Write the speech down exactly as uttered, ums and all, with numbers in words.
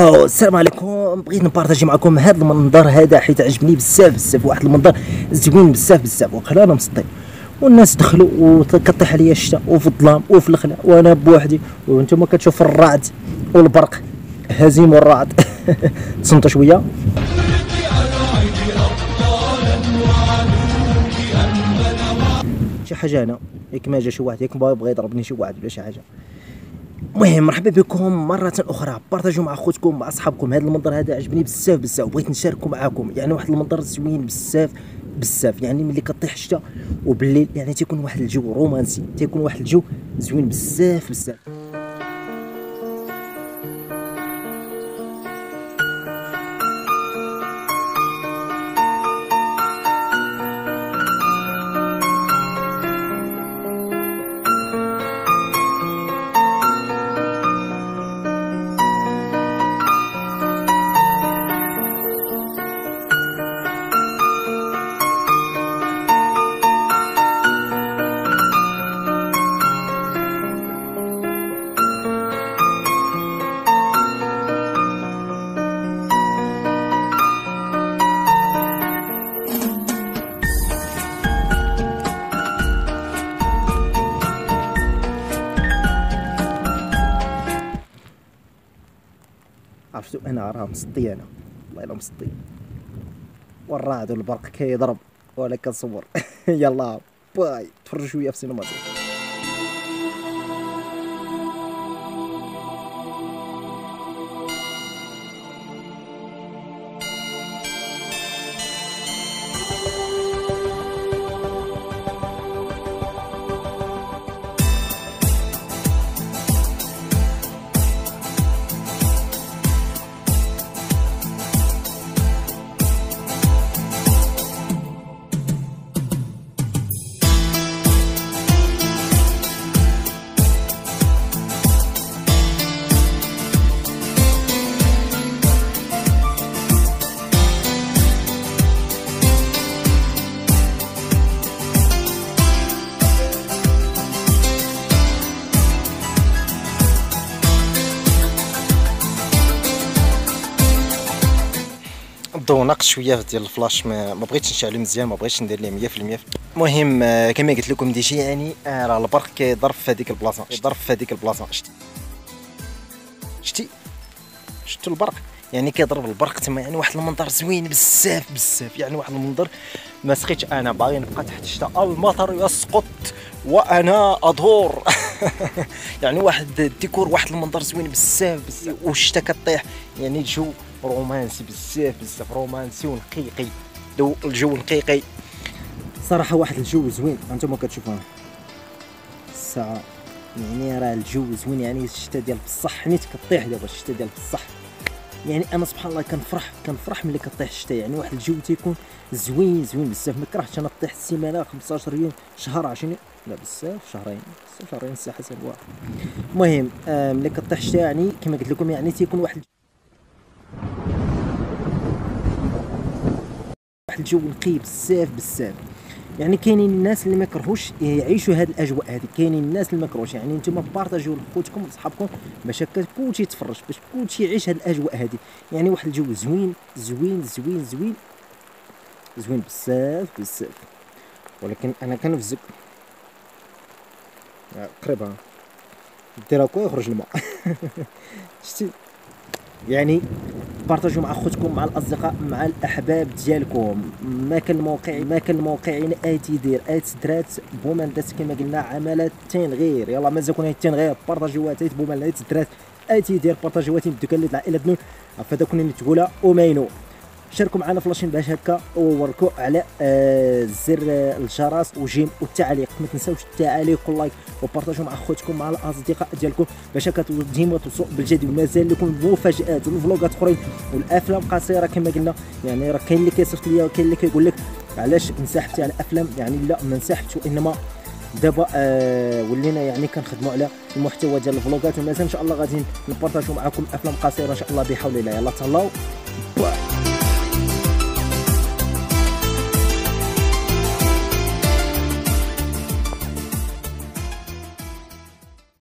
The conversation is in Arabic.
واو السلام عليكم. بغيت نبارطاجي معكم هذا المنظر هذا حيت عجبني بزاف بزاف. واحد المنظر زوين بزاف بزاف وخلانا مسطين والناس دخلوا وكطيح عليا الشتا وفي الظلام وفي الخلا وانا بوحدي وانتم كتشوفوا الرعد والبرق هزيم والرعد. تصنتوا شويه. شي حاجه هنا ياك ما جا شي واحد ياك بغى يضربني شي واحد ولا شي حاجه. المهم مرحبا بكم مرة أخرى. بارطاجوا مع خوتكم مع أصحابكم. هذا المنظر هذا عجبني بزاف بزاف وبغيت نشاركو معاكم. يعني واحد المنظر زوين بزاف بزاف. يعني ملي كطيح الشتا وبالليل يعني تيكون واحد الجو رومانسي، تيكون واحد الجو زوين بزاف بزاف. عرفتوا انا راه مسطي انا والله الا مسطي والرعد والبرق كيضرب وانا كنصور. يلا باي تفرجوا شويه في سينماتيك. الضو ناقص شويه ديال الفلاش، ما, ما بغيتش نشعلو مزيان، ما بغيتش ندير ليه مية في المية. المهم كما قلت لكم ديجي يعني راه البرق كيضرب في هذيك البلاصه، كيضرب في هذيك البلاصه. شتي شتي شفتوا البرق يعني كيضرب البرق تما. يعني واحد المنظر زوين بزاف بزاف. يعني واحد المنظر ما سقيتش انا باغي نبقى تحت الشتا، المطر يسقط وانا ادور. يعني واحد الديكور واحد المنظر زوين بزاف بزاف والشتا كطيح. يعني الجو رومانسي بزاف بزاف، رومانسي ونقيقي. دو الجو نقيقي صراحه، واحد الجو زوين. انتم كتشوفوا الساعه يعني راه الجو زوين. يعني الشتا ديال بصح حنيت كطيح دابا الشتا ديال بصح. يعني انا سبحان الله كنفرح كنفرح ملي كطيح الشتا. يعني واحد الجو تيكون زوين زوين بزاف. ما كرهتش انا طيح السيمانه خمسطاش يوم شهر عشرين لا بزاف شهرين بزاف شهرين الساعه حسب واحد. المهم آه ملي كطيح الشتا يعني كما قلت لكم يعني تيكون واحد واحد الجو نقي بزاف بزاف. يعني كاينين الناس اللي ما كرهوش يعيشوا هذه الاجواء هذه، كاينين الناس اللي ما كرهوش. يعني نتوما بارطاجيو لخوتكم وصحابكم باش كلشي يتفرج، باش كلشي يعيش هذه الاجواء هذه. يعني واحد الجو زوين زوين زوين زوين زوين بزاف بزاف. ولكن انا كنفزك قريبه دير هكا يخرج الماء. شتي يعني بارطاجيو مع خوتكم مع الاصدقاء مع الاحباب ديالكم. ما كان الموقع ما كان الموقعين اتي دير ات درات بومندات كما قلنا عملتين غير. يلا مازال كون هيتين غير بارطاجيوات بومندات درات اتي دير بارطاجيوات بدكال العائله بنون فدا كنا نتقولها وماينو. شاركوا معنا في لاشين باش هكا ووركوا على آه زر آه الجرس وجيم والتعليق. ما تنساوش التعليق واللايك وبارطاجيو مع خوتكم مع الاصدقاء ديالكم باش هكا ديما توصلوا بالجديد. مازال لكم مفاجات والفلوغات اخرين والافلام قصيره كما قلنا. يعني راه كاين اللي كيصيفط ليا وكاين اللي كيقول لك علاش انسحبتي على الافلام. يعني لا ما انسحبتش، وانما دابا آه ولينا يعني كنخدموا على المحتوى ديال الفلوغات. ومازال ان شاء الله غادي نبارطاجيو معكم افلام قصيره ان شاء الله بحول الله. يلا تهلاو.